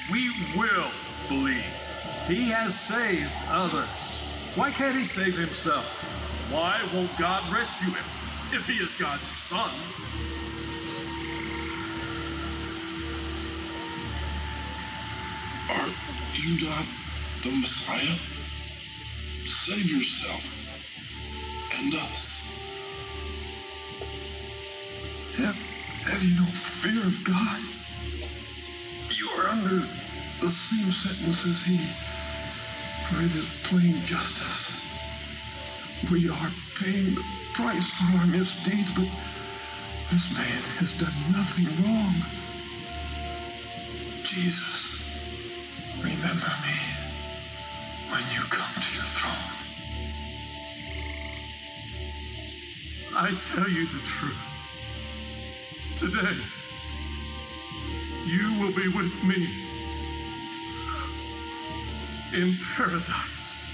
We will believe. He has saved others. Why can't he save himself? Why won't God rescue him if he is God's son? Are you not the Messiah? Save yourself and us. Have you no fear of God? You are under the same sentence as he, for it is plain justice. We are paying the price for our misdeeds, but this man has done nothing wrong. Jesus, remember me when you come to your throne. I tell you the truth. Today, you will be with me in paradise.